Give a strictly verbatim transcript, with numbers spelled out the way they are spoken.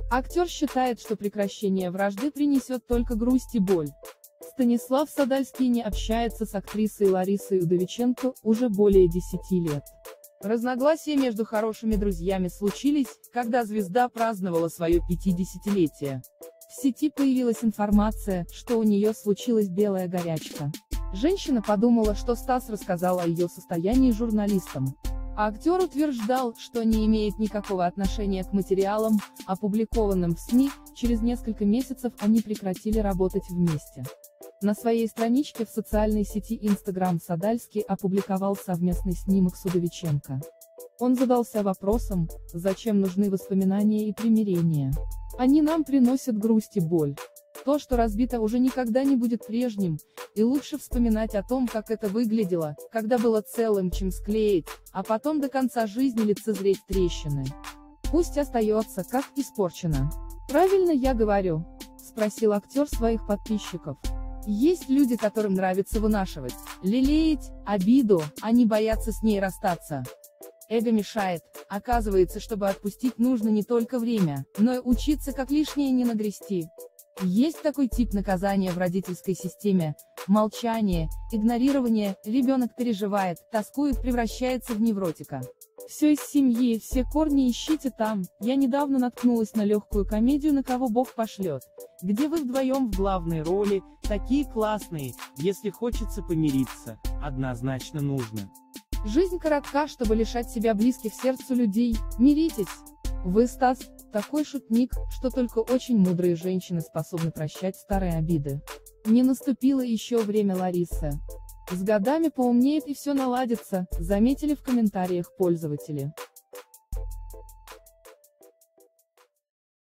Актер считает, что прекращение вражды принесет только грусть и боль. Станислав Садальский не общается с актрисой Ларисой Удовиченко уже более десяти лет. Разногласия между хорошими друзьями случились, когда звезда праздновала свое пятидесятилетие. В сети появилась информация, что у нее случилась белая горячка. Женщина подумала, что Стас рассказал о ее состоянии журналистам. А актер утверждал, что не имеет никакого отношения к материалам, опубликованным в СМИ. Через несколько месяцев они прекратили работать вместе. На своей страничке в социальной сети Instagram Садальский опубликовал совместный снимок с Удовиченко. Он задался вопросом, зачем нужны воспоминания и примирения. Они нам приносят грусть и боль. То, что разбито, уже никогда не будет прежним, и лучше вспоминать о том, как это выглядело, когда было целым, чем склеить, а потом до конца жизни лицезреть трещины. Пусть остается, как испорчено. Правильно я говорю? Спросил актер своих подписчиков. Есть люди, которым нравится вынашивать, лелеять обиду, они боятся с ней расстаться. Эго мешает. Оказывается, чтобы отпустить, нужно не только время, но и учиться, как лишнее не нагрести. Есть такой тип наказания в родительской системе – молчание, игнорирование, ребенок переживает, тоскует, превращается в невротика. Все из семьи, все корни ищите там. Я недавно наткнулась на легкую комедию «На кого Бог пошлет», где вы вдвоем в главной роли, такие классные, если хочется помириться, однозначно нужно. Жизнь коротка, чтобы лишать себя близких сердцу людей, миритесь. Вы, Стас, такой шутник, что только очень мудрые женщины способны прощать старые обиды. Не наступило еще время Ларисы. С годами поумнеет и все наладится, заметили в комментариях пользователи.